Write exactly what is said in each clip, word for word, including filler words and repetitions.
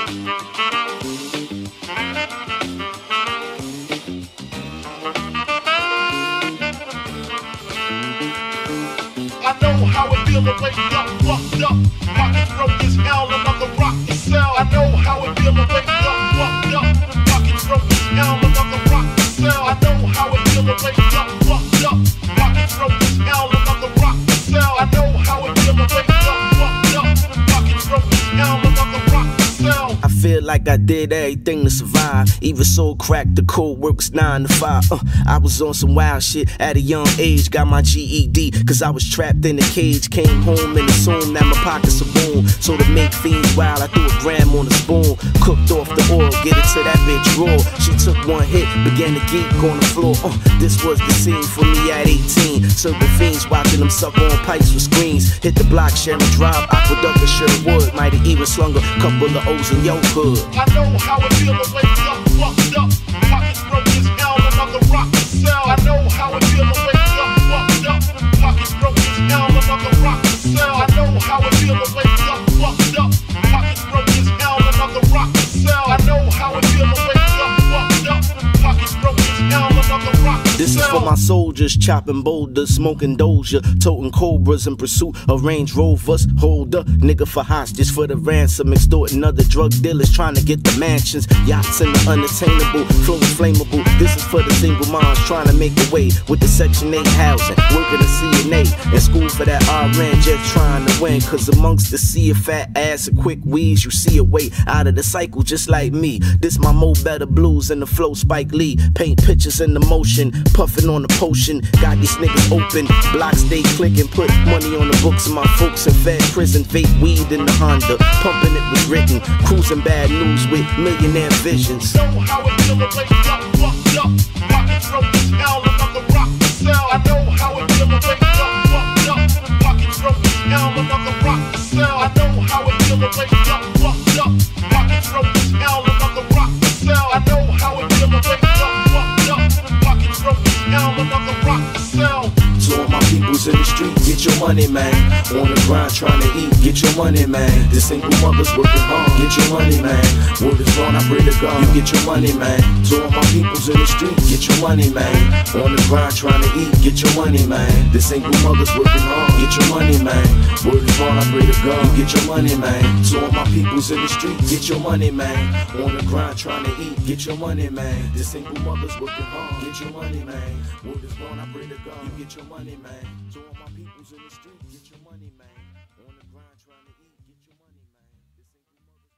I know how it feel to wake up, fucked up. Pockets broke as hell, another rock to sell. I know how it feel to wake up, fucked up. Pockets broke as hell, another rock to sell. I know how it feel to wake up, fucked up. Pockets broke as hell, another rock to sell. I know how it feel to wake up, fucked up. Pockets broke as hell, another rock to sell. I feel like I did everything to survive. Even sold crack, the cold works nine to five. Uh, I was on some wild shit at a young age. Got my G E D, cause I was trapped in a cage. Came home and assumed that my pockets are boom. So to make fiends wild, I threw a gram on a spoon. Cooked off the oil, get it to that bitch raw. She took one hit, began to geek on the floor. Uh, this was the scene for me at eighteen. Serving fiends, watching them suck on pipes with screens. Hit the block, Sharon Drive, Aqueduct and Sherwood. Might have even slung a couple of O's in your hood. I know how it feel to wake up, fucked up. Pockets broke as hell, another rock to sell. I know how it feel to wake up, fucked up. Pockets broke as hell, another rock to sell. I know how it feel to wake up, fucked up. Pockets broke as hell, another rock to sell. I know how it feel to wake up, fucked up. Pockets broke as hell, another rock to sell. This is for my soldiers, chopping boulders, smoking Doja, toting cobras in pursuit of Range Rovers. Hold up, nigga for hostage for the ransom, extorting other drug dealers trying to get the mansions, yachts and the unattainable, flow is flammable. This is for the single moms trying to make a way with the Section eight housing, working the C N A, in school for that R N, just trying to win. Cause amongst the sea of fat ass and quick weeds, you see a way out of the cycle just like me. This my Mo Better blues and the flow Spike Lee, paint pictures in the motion, puffing on the potion, got these niggas open, blocks stay clicking, put money on the books of my folks in Fed prison, vape weed in the Honda, pumping it was written, cruising bad news with millionaire visions. I know how it feel to wake up, fucked up. Pockets broke as hell, another rock to sell. I know how it feel to wake up, fucked up. Pockets broke as hell, another rock to sell. I know how it feel to wake up, fucked up. Pockets broke as hell, another rock to sell. I know how it feel to wake up, fucked up. Pockets broke as hell, another rock to sell. To all my peoples in the street, get your money, man. On the grind trying to eat, get your money, man. The single mothers working hard, get your money, man. Word is gone, I pray to God, you get your money, man. To all my peoples in the street, get your money, man. On the grind trying to eat, get your money, man. The single mothers working hard, get your money, man. Word is gone, I pray to God, you get your money, man. To all my peoples in the street, get your money, man. On the grind trying to eat, get your money, man. The single mothers working hard, get your money, man. Word is gone, I pray to God, you get your money, man. To all my peoples in the street, get your money, man. On the grind trying to eat, get your money, man. The single mothers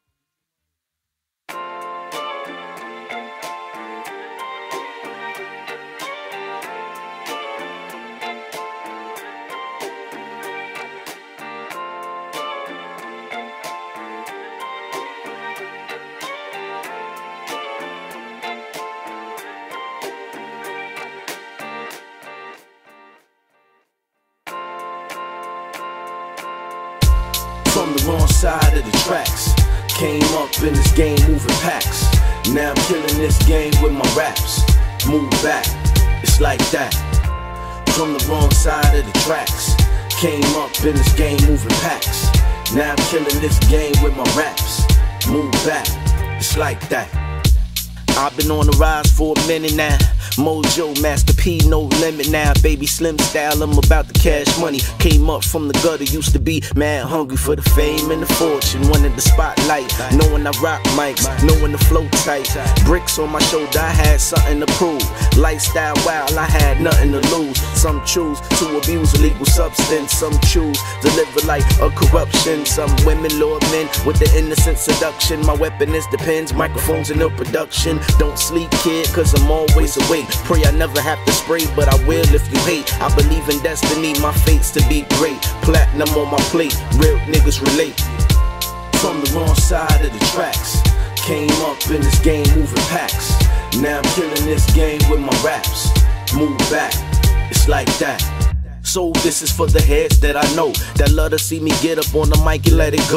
from the wrong side of the tracks. Came up in this game moving packs. Now I'm killing this game with my raps. Move back, it's like that. From the wrong side of the tracks. Came up in this game moving packs. Now I'm killing this game with my raps. Move back, it's like that. I've been on the rise for a minute now. Mojo, Master P, no limit now. Baby Slim style, I'm about the cash money. Came up from the gutter, used to be mad hungry for the fame and the fortune. Wanted the spotlight, knowing I rock mics, knowing the flow tight. Bricks on my shoulder, I had something to prove. Lifestyle wild, I had nothing to lose. Some choose to abuse illegal substance. Some choose to live a life of corruption. Some women lure men with the innocent seduction. My weapon is the pens, microphones and ill production. Don't sleep, kid, cause I'm always awake. Pray I never have to spray, but I will if you hate. I believe in destiny, my fate's to be great. Platinum on my plate, real niggas relate. From the wrong side of the tracks. Came up in this game moving packs. Now I'm killing this game with my raps. Move back, it's like that. So this is for the heads that I know that love to see me get up on the mic and let it go.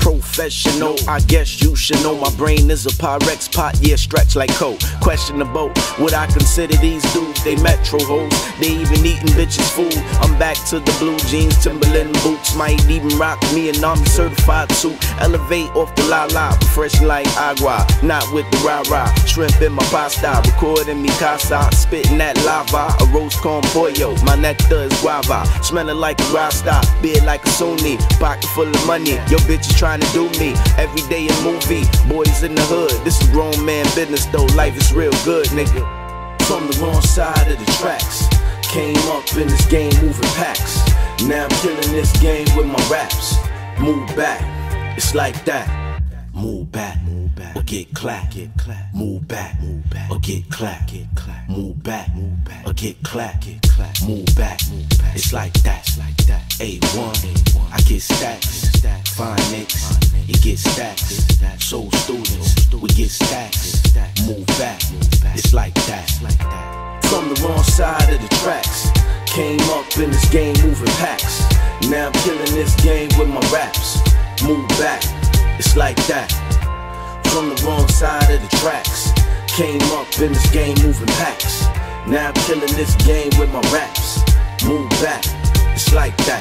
professional. I guess you should know my brain is a Pyrex pot, yeah, stretch like coke. Questionable, would I consider these dudes? They metro hoes, they even eating bitches food. I'm back to the blue jeans, Timberland boots. Might even rock me an army certified suit. Elevate off the la la, fresh like agua, not with the rah rah. Shrimp in my pasta, recording mi casa, spitting that lava. A roast con pollo, my nectar is guava. Smelling like a rasta, beard like a Sunni. Pocket full of money, your bitch is trying to do me. Every day a movie, boys in the hood. This is grown man business though, life is real good, nigga. From the wrong side of the tracks, came up in this game moving packs. Now I'm killing this game with my raps. Move back, it's like that. Move back, move back, or get clapped. Get clapped. Move back, move back, or get clapped. Get clapped. Move back, move back, or get clapped. Get clapped. Move back, move back. It's like that, it's like that. A one, I get stacks. Fine niggas, you get stacks. Soul students, we get stacks. Move back, it's like that. From the wrong side of the tracks, came up in this game moving packs. Now I'm killing this game with my raps. Move back, it's like that. From the wrong side of the tracks, came up in this game moving packs. Now I'm killing this game with my raps. Move back, it's like that.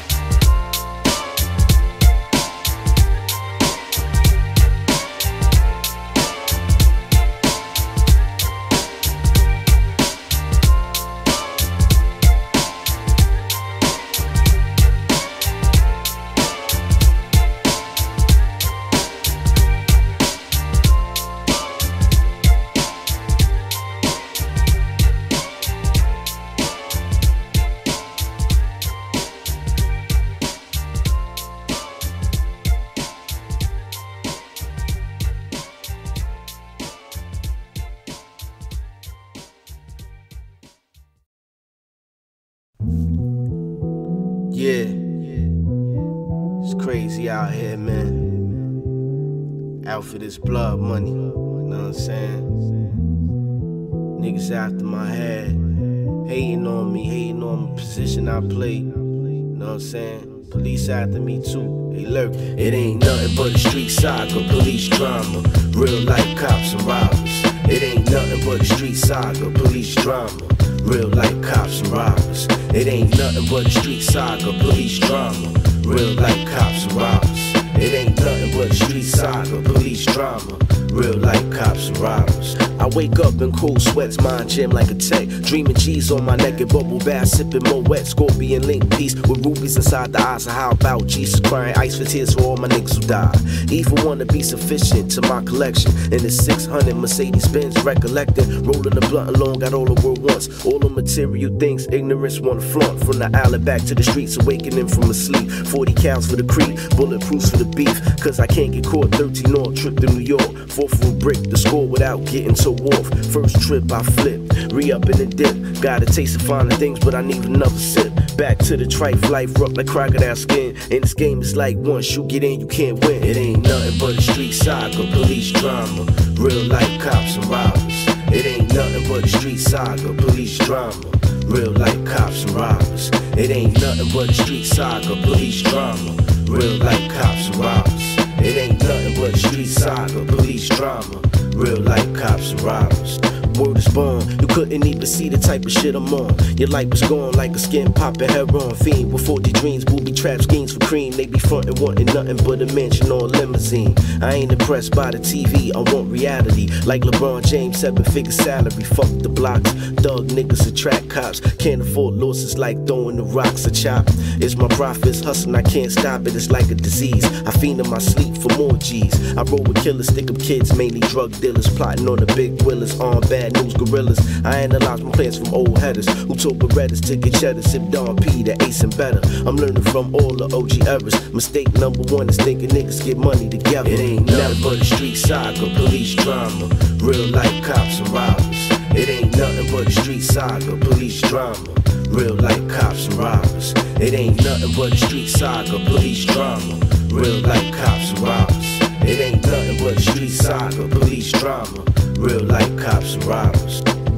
Yeah, it's crazy out here, man. Out for this blood money, you know what I'm saying? Niggas after my head, hating on me, hating on the position I play, you know what I'm saying? Police after me too, they lurk. It ain't nothing but a street saga, police drama, real life cops and robbers. It ain't nothing but a street saga, police drama, real life cops and robbers. It ain't nothing but a street saga, police drama, real life cops and robbers. It ain't nothing but a street saga, police drama, real life cops and robbers. I wake up in cool sweats, mind gym like a tech, dreaming G's on my neck and bubble bath, sipping more wet, scorpion link piece with rubies inside the eyes. So how about Jesus crying ice for tears for all my niggas who died? Even wanna be sufficient to my collection in the six hundred Mercedes Benz, recollecting, rolling the blunt alone, got all the world wants, all the material things ignorance wanna flaunt. From the alley back to the streets, awakening from a sleep. Forty counts for the creep, bulletproofs for the beef, cause I can't get caught. Thirteen on trip to New York, fourth from brick the score without getting so off. First trip I flipped, re-up in the dip. Got a taste of finer things, but I need another sip. Back to the trife, life rough like crocodile skin. And this game is like once you get in, you can't win. It ain't nothing but a street saga, police drama, real life cops and robbers. It ain't nothing but a street saga, police drama, real life cops and robbers. It ain't nothing but a street saga, police drama, real life cops and robbers. It ain't nothing but a street saga, police drama, real life cops and robbers. Word is born, you couldn't even see the type of shit I'm on. Your life was gone like a skin popping heroin fiend with forty dreams, booby trap schemes for cream. They be frontin' wanting nothing but a mansion or a limousine. I ain't impressed by the T V, I want reality. Like LeBron James, seven figure salary. Fuck the blocks, thug niggas attract cops. Can't afford losses like throwing the rocks a chop. It's my profits, hustling, I can't stop it, it's like a disease. I fiend in my sleep for more G's. I roll with killers, stick up kids, mainly drug dealers, plotting on the big willers, on bad news gorillas. I analyze my plans from old headers who told Berettas to get cheddar, sip Don P, the ace and better. I'm learning from all the O G errors. Mistake number one is thinking niggas get money together. It ain't nothing but a street saga, police drama, real life cops and robbers. It ain't nothing but a street saga, police drama, real life cops and robbers. It ain't nothing but a street saga, police drama, real life cops and robbers. It ain't nothing but a street saga, police drama, real life cops and robbers.